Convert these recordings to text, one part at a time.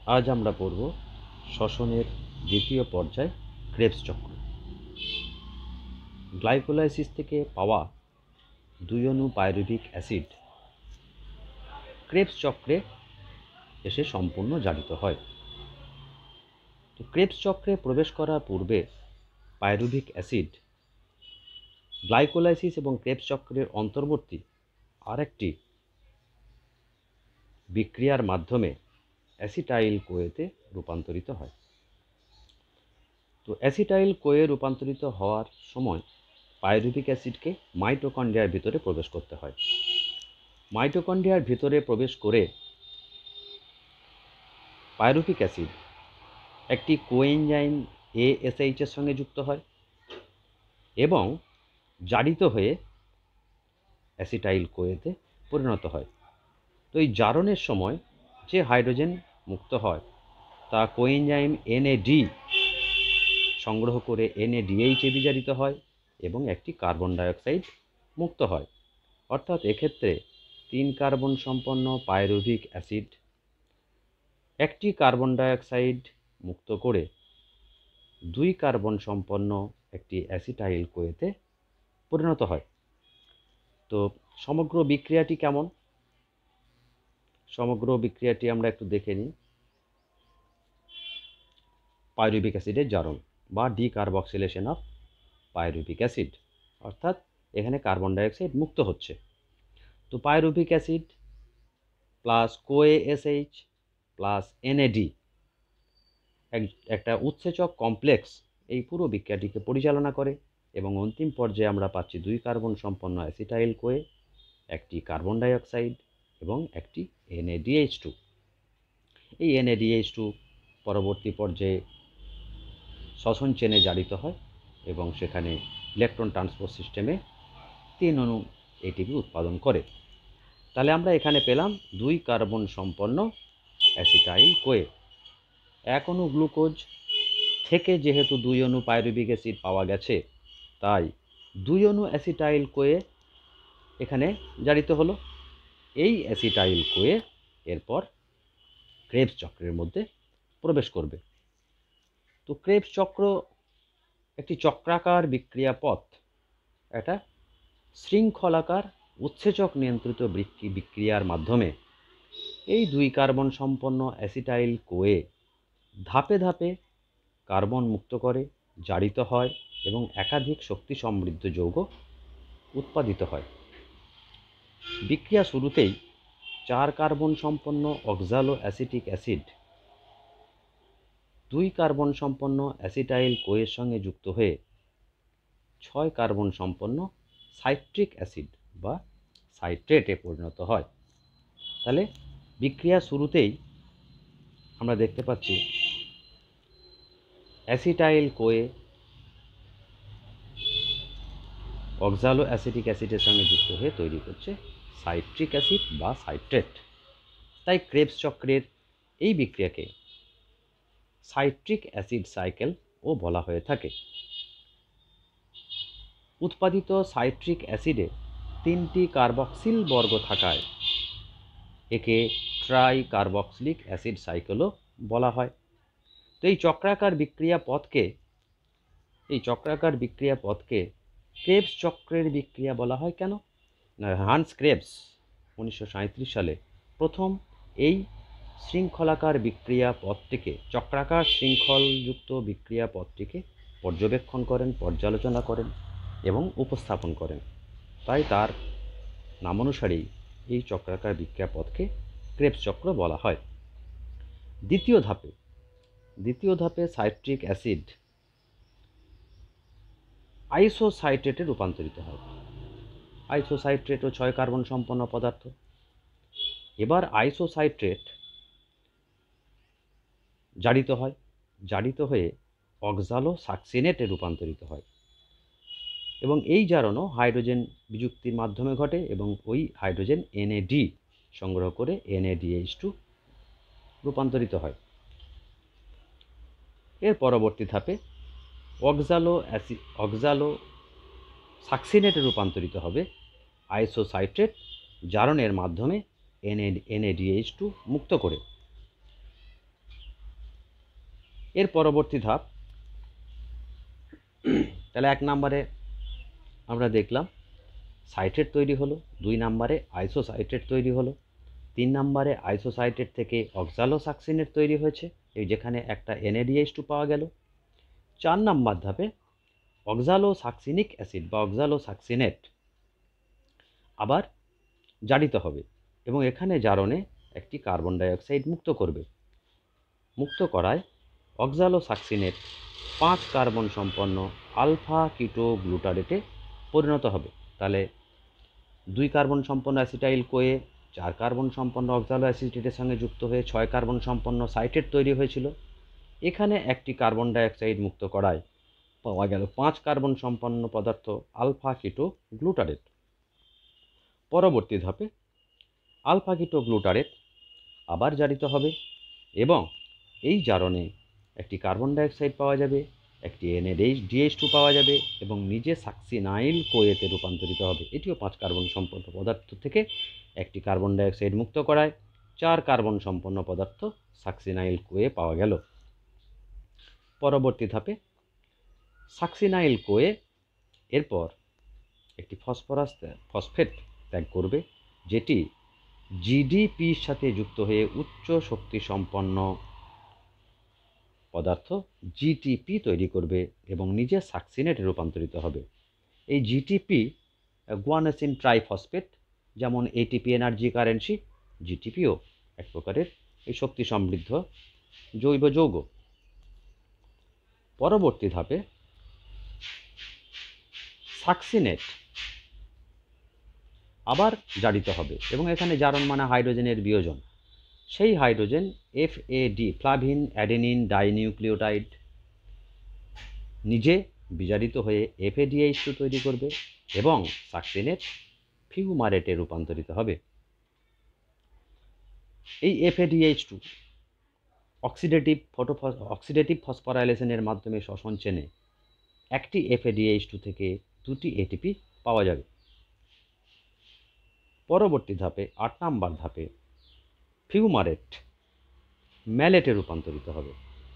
আজ আমরা পড়ব শ্বসনের দ্বিতীয় পর্যায় ক্রেবস চক্র। গ্লাইকোলাইসিস থেকে পাওয়া 2 অণু পাইরুভিক অ্যাসিড ক্রেবস চক্রে এসে সম্পূর্ণ জারিত হয়। তো ক্রেবস চক্রে প্রবেশ করার পূর্বে পাইরুভিক অ্যাসিড গ্লাইকোলাইসিস এবং ক্রেবস চক্রের অন্তর্বর্তী আরেকটি বিক্রিয়ার মাধ্যমে অ্যাসিটাইল কোয়েতে রূপান্তরিত হয়। তো অ্যাসিটাইল কোয়ে রূপান্তরিত হওয়ার সময় পাইরুভিক অ্যাসিডকে মাইটোকন্ড্রিয়ার ভিতরে প্রবেশ করতে হয়। মাইটোকন্ড্রিয়ার ভিতরে প্রবেশ করে পাইরুভিক অ্যাসিড একটি কোএনজাইম ASH এর সঙ্গে যুক্ত হয় এবং জারিত হয়ে অ্যাসিটাইল কোয়েতে পরিণত হয়। তো এই জারণের সময় যে হাইড্রোজেন মুক্ত হয় তা কোএনজাইম NAD সংগ্রহ করে NADH এ বিজারিত হয় এবং একটি কার্বন ডাইঅক্সাইড মুক্ত হয়। অর্থাৎ এক্ষেত্রে 3 কার্বন সম্পন্ন পাইরুভিক অ্যাসিড একটি কার্বন ডাইঅক্সাইড মুক্ত করে 2 কার্বন সম্পন্ন একটি অ্যাসিটাইল কোয়েতে পরিণত হয়। তো সমগ্র বিক্রিয়াটি কেমন? সমগ্র বিক্রিয়াটি আমরা একটু দেখে নিই। পাইরুভিক অ্যাসিডের জারণ বা ডিকার্বক্সিলেশন অফ পাইরুভিক অ্যাসিড, অর্থাৎ এখানে কার্বন ডাইঅক্সাইড মুক্ত হচ্ছে। তো pyruvic acid plus CoASH plus NAD একটা উৎসেচক কমপ্লেক্স এই পুরো বিক্রিয়াটিকে পরিচালনা করে এবং অন্তিম পর্যায়ে আমরা পাচ্ছি 2 কার্বন সম্পন্ন অ্যাসিটাইল কোয়ে, একটি কার্বন ডাইঅক্সাইড এবং একটি NADH2। এই NADH2 পরবর্তী পর্যায়ে শ্বসন চেনে জারিত হয় এবং সেখানে ইলেকট্রন ট্রান্সপোর্ট সিস্টেমে 3 অণু ATP উৎপাদন করে। তাহলে আমরা এখানে পেলাম 2 কার্বন সম্পন্ন অ্যাসিটাইল কোয়ে। 1 অণু গ্লুকোজ থেকে যেহেতু 2 অণু পাইরুভিক অ্যাসিড পাওয়া গেছে, তাই 2 অণু অ্যাসিটাইল কোয়ে এখানে জারিত হলো। এই অ্যাসিটাইল কোয়ে এরপর ক্রেবস চক্রের মধ্যে প্রবেশ করবে। তো ক্রেবস চক্র একটি চক্রাকার বিক্রিয়া পথ, একটা শৃঙ্খলাকার উৎসেচক নিয়ন্ত্রিত বিক্রিয়ার মাধ্যমে এই 2 কার্বন সম্পন্ন অ্যাসিটাইল কোয়ে ধাপে ধাপে কার্বন মুক্ত করে জারিত হয় এবং একাধিক শক্তি সমৃদ্ধ যৌগ উৎপাদিত হয়। বিক্রিয়া শুরুতেই 4 কার্বন সম্পন্ন অক্সালো অ্যাসিটিক অ্যাসিড 2 কার্বন সম্পন্ন অ্যাসিটাইল কোয়ের সঙ্গে যুক্ত হয়ে 6 কার্বন সম্পন্ন সাইট্রিক অ্যাসিড বা সাইট্রেটে পরিণত হয়। তাহলে বিক্রিয়া শুরুতেই আমরা দেখতে পাচ্ছি অ্যাসিটাইল কোয়ে অক্সালো অ্যাসিটিক অ্যাসিডের সঙ্গে যুক্ত হয়ে তৈরি করছে সাইট্রিক অ্যাসিড বা সাইট্রেট। তাই ক্রেবস চক্রের এই বিক্রিয়াকে সাইট্রিক অ্যাসিড সাইকেল ও বলা হয়ে থাকে। উৎপাদিত সাইট্রিক অ্যাসিডে 3টি কার্বক্সিল বর্গ থাকায় একে ট্রাই কার্বক্সিলিক অ্যাসিড সাইকেলও বলা হয়। তো এই চক্রাকার বিক্রিয়া পথকে ক্রেবস চক্রের বিক্রিয়া বলা হয় কেন? না, হান্স ক্রেবস 1937 সালে প্রথম এই শৃঙ্খলাকার বিক্রিয়া পথটিকে, চক্রাকার শৃঙ্খলযুক্ত বিক্রিয়া পথটিকে পর্যবেক্ষণ করেন, পর্যালোচনা করেন এবং উপস্থাপন করেন। তাই তার নামানুসারেই এই চক্রাকার বিক্রিয়া পথকে ক্রেবস চক্র বলা হয়। দ্বিতীয় ধাপে সাইট্রিক অ্যাসিড আইসোসাইট্রেটে রূপান্তরিত হয়। আইসোসাইট্রেটও 6 কার্বন সম্পন্ন পদার্থ। এবার আইসোসাইট্রেট জারিত হয়ে অক্সালো সাকসিনেটে রূপান্তরিত হয় এবং এই জারণও হাইড্রোজেন বিযুক্তির মাধ্যমে ঘটে এবং ওই হাইড্রোজেন NAD সংগ্রহ করে NADH2 রূপান্তরিত হয়। এর পরবর্তী ধাপে অক্সালো সাকসিনেটে রূপান্তরিত হবে আইসোসাইট্রেট জারণের মাধ্যমে NADH2 মুক্ত করে। এর পরবর্তী ধাপ, তাহলে 1 নম্বরে আমরা দেখলাম সাইট্রেট তৈরি হলো, 2 নম্বরে আইসোসাইট্রেট তৈরি হলো, 3 নম্বরে আইসোসাইট্রেট থেকে অক্সালোসাক্সিনেট তৈরি হয়েছে, এই যেখানে একটা NADH2 পাওয়া গেল। 4 নম্বর ধাপে অক্সালোসাক্সিনিক অ্যাসিড বা অক্সালোসাক্সিনেট আবার জারিত হবে এবং এখানে জারণে একটি কার্বন ডাইঅক্সাইড মুক্ত করবে। মুক্ত করায় অক্সালোসাক্সিনেট 5 কার্বন সম্পন্ন আলফা কিটো গ্লুটারেটে পরিণত হবে। তাহলে 2 কার্বন সম্পন্ন অ্যাসিটাইল কোয়ে 4 কার্বন সম্পন্ন অক্সালো অ্যাসিটেটের সঙ্গে যুক্ত হয়ে 6 কার্বন সম্পন্ন সাইট্রেট তৈরি হয়েছিল। এখানে একটি কার্বন ডাইঅক্সাইড মুক্ত করায় পাওয়া গেল 5 কার্বন সম্পন্ন পদার্থ আলফা কিটো গ্লুটারেট। পরবর্তী ধাপে আলফা কিটো গ্লুটারেট আবার জারিত হবে এবং এই জারণে একটি কার্বন ডাইঅক্সাইড পাওয়া যাবে, একটি NADH2 পাওয়া যাবে এবং নিজে সাকসিনাইল কোয়েতে রূপান্তরিত হবে। এটিও 5 কার্বন সম্পন্ন পদার্থ থেকে একটি কার্বন ডাইঅক্সাইড মুক্ত করায় 4 কার্বন সম্পন্ন পদার্থ সাকসিনাইল কোয়ে পাওয়া গেল। পরবর্তী ধাপে সাকসিনাইল কোয়ে এরপর একটি ফসফেট ত্যাগ করবে, যেটি GDPর সাথে যুক্ত হয়ে উচ্চ শক্তি সম্পন্ন পদার্থ GTP তৈরি করবে এবং নিজে সাকসিনেটে রূপান্তরিত হবে। এই GTP গুয়ানোসিন ট্রাইফসফেট, যেমন ATP এনার্জি কারেন্সি, GTPও এক প্রকারের এই শক্তি সমৃদ্ধ জৈব যৌগ। পরবর্তী ধাপে সাকসিনেট আবার জারিত হবে এবং এখানে জারণ মানে হাইড্রোজেনের বিয়োজন। সেই hydrogen FAD flavin adenine dinucleotide নিজে বিজারিত হয়ে FADH2 তৈরি করবে এবং সাকসিনেট ফিউমারেটে রূপান্তরিত হবে। এই FADH2 অক্সিডেটিভ ফসফোরাইলেশনের মাধ্যমে শ্বসন চেনে একটি FADH2 থেকে 2টি ATP পাওয়া যাবে। পরবর্তী ধাপে 8 নম্বর ধাপে ফিউমারেট ম্যালেটে রূপান্তরিত হবে।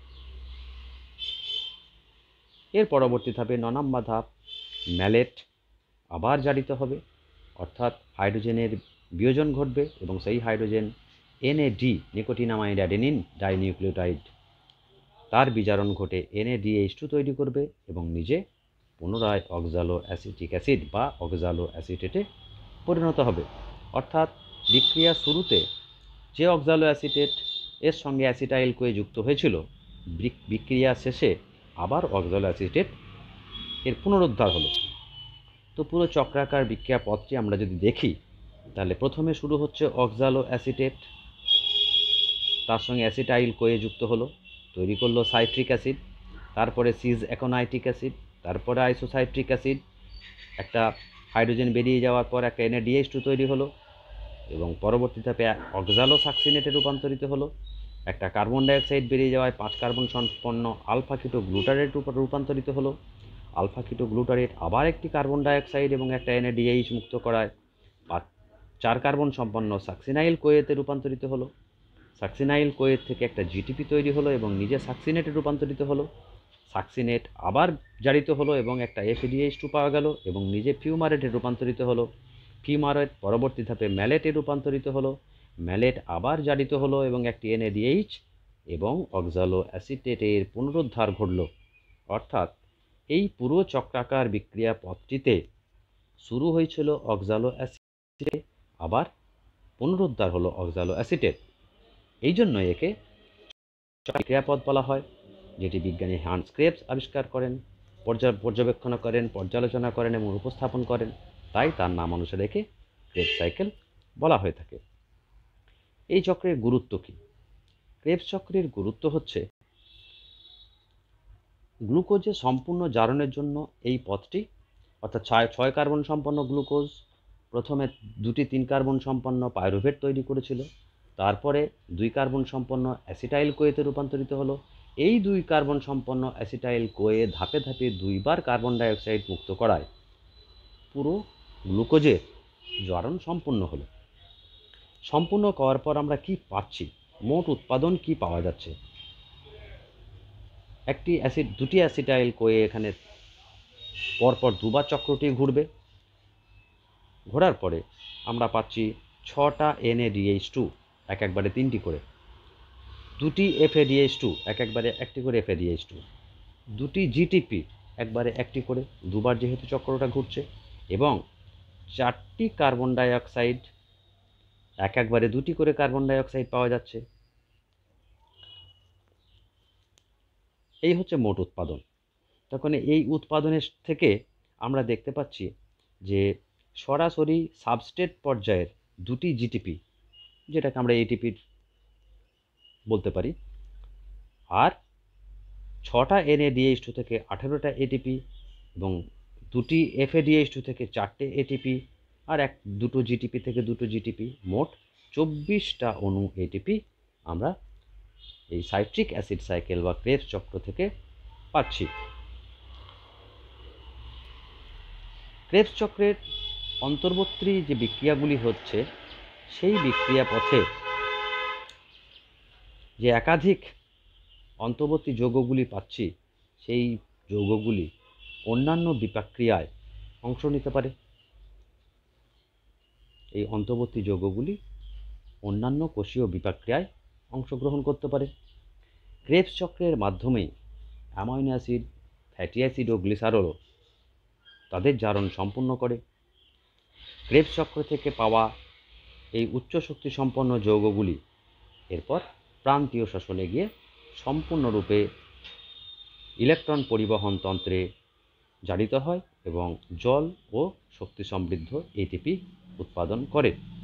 এর পরবর্তী ধাপে 9 নম্বর ধাপ ম্যালেট আবার জারিত হবে, অর্থাৎ হাইড্রোজেনের বিয়োজন ঘটবে এবং সেই hydrogen NAD nicotinamide adenine dinucleotide তার বিজারণ ঘটে NADH2 তৈরি করবে এবং নিজে পুনরায় অক্সালো অ্যাসিটিক অ্যাসিড বা অক্সালো অ্যাসিটেটে পরিণত হবে। অর্থাৎ বিক্রিয়ার শুরুতে যে অক্সালো অ্যাসিটেট এর সঙ্গে অ্যাসিটাইল কোয়ে যুক্ত হয়েছিল, বিক্রিয়া শেষে আবার অক্সালো অ্যাসিটেট এর পুনরুদ্ধার হলো। তো পুরো চক্রাকার বিক্রিয়া পথটি আমরা যদি দেখি, তাহলে প্রথমে শুরু হচ্ছে অক্সালো অ্যাসিটেট, তার সঙ্গে অ্যাসিটাইল কোয়ে যুক্ত হলো, তৈরি করলো সাইট্রিক অ্যাসিড, তারপরে সিজ অ্যাকোনাইটিক অ্যাসিড, তারপরে আইসোসাইট্রিক অ্যাসিড, একটা হাইড্রোজেন বেরিয়ে যাওয়ার পর একটা NADH2 তৈরি হলো এবং পরবর্তী ধাপে অক্সালোসাক্সিনেটে রূপান্তরিত হলো। একটা কার্বন ডাইঅক্সাইড বেরিয়ে যাওয়ায় 5 কার্বন সম্পন্ন আলফা কিটো গ্লুটারেট রূপান্তরিত হলো। আলফা কিটো গ্লুটারেট আবার একটি কার্বন ডাইঅক্সাইড এবং একটা NADH মুক্ত করায় 4 কার্বন সম্পন্ন সাকসিনাইল কোয়েতে রূপান্তরিত হলো। সাকসিনাইল কোয়ের থেকে একটা GTP তৈরি হলো এবং নিজে সাকসিনেটে রূপান্তরিত হলো। সাকসিনেট আবার জারিত হলো এবং একটা FADH2 পাওয়া গেল এবং নিজে ফিউমারেটে রূপান্তরিত হলো। ফিউমারেট পরবর্তী ধাপে ম্যালেটে রূপান্তরিত হলো। ম্যালেট আবার জারিত হলো এবং একটি NADH এবং অক্সালো অ্যাসিটেটের পুনরুদ্ধার ঘটল। অর্থাৎ এই পুরো চক্রাকার বিক্রিয়া পথটিতে শুরু হয়েছিল অক্সালো অ্যাসিটে, আবার পুনরুদ্ধার হলো অক্সালো অ্যাসিটেট। এই জন্য একে বিক্রিয়াপথ বলা হয়, যেটি বিজ্ঞানী হান্স ক্রেবস আবিষ্কার করেন, পর্যবেক্ষণ করেন, পর্যালোচনা করেন এবং উপস্থাপন করেন। তাই তার নাম অনুসারে একে ক্রেবস সাইকেল বলা হয়ে থাকে। এই চক্রের গুরুত্ব কী? ক্রেবস চক্রের গুরুত্ব হচ্ছে গ্লুকোজের সম্পূর্ণ জারণের জন্য এই পথটি, অর্থাৎ 6 কার্বন সম্পন্ন গ্লুকোজ প্রথমে 2টি 3 কার্বন সম্পন্ন পাইরুভেট তৈরি করেছিল, তারপরে 2 কার্বন সম্পন্ন অ্যাসিটাইল কোয়েতে রূপান্তরিত হলো। এই 2 কার্বন সম্পন্ন অ্যাসিটাইল কোয়ে ধাপে ধাপে 2 বার কার্বন ডাইঅক্সাইড মুক্ত করায় পুরো গ্লুকোজের জারণ সম্পূর্ণ হলো। সম্পূর্ণ করার পর আমরা কি পাচ্ছি, মোট উৎপাদন কি পাওয়া যাচ্ছে? দুটি অ্যাসিটাইল কোয়ে এখানে পরপর দুবার চক্রটি ঘুরবে। ঘোরার পরে আমরা পাচ্ছি 6টা NADH2, একবারে 3টি করে, 2টি FADH2, একবারে 1টি করে FADH2, 2টি GTP, একবারে 1টি করে, দুবার যেহেতু চক্রটা ঘুরছে, এবং 4টি কার্বন ডাইঅক্সাইড, একবারে 2টি করে কার্বন ডাইঅক্সাইড পাওয়া যাচ্ছে। এই হচ্ছে মোট উৎপাদন। তখন এই উৎপাদনের থেকে আমরা দেখতে পাচ্ছি যে সরাসরি সাবস্ট্রেট পর্যায়ের 2টি জিটিপি, যেটাকে আমরা এটিপি বলতে পারি, আর 6টা NADH2 থেকে 18টা এটিপি, এবং 2টি FADH2 থেকে 4টে এটিপি, আর দুটো জিটিপি থেকে 2টো জিটিপি, মোট 24টা অণু এটিপি আমরা এই সাইট্রিক অ্যাসিড সাইকেল বা ক্রেবস চক্র থেকে পাচ্ছি। ক্রেবস চক্রের অন্তর্বর্তী যে বিক্রিয়াগুলি হচ্ছে, সেই বিক্রিয়া পথে যে একাধিক অন্তর্বর্তী যৌগগুলি পাচ্ছি, সেই যৌগগুলি অন্যান্য বিপাক্রিয়ায় অংশ নিতে পারে। এই অন্তর্বর্তী যৌগগুলি অন্যান্য কোষীয় বিপাক্রিয়ায় অংশগ্রহণ করতে পারে। ক্রেবস চক্রের মাধ্যমে অ্যামাইনো অ্যাসিড, ফ্যাটি অ্যাসিড ও গ্লিসারলও তাদের জারণ সম্পূর্ণ করে। ক্রেবস চক্র থেকে পাওয়া এই উচ্চ শক্তি সম্পন্ন যৌগগুলি এরপর প্রান্তীয় শ্বসনে গিয়ে সম্পূর্ণরূপে ইলেকট্রন পরিবহন তন্ত্রে জারিত হয় এবং জল ও শক্তি সমৃদ্ধ এটিপি উৎপাদন করে।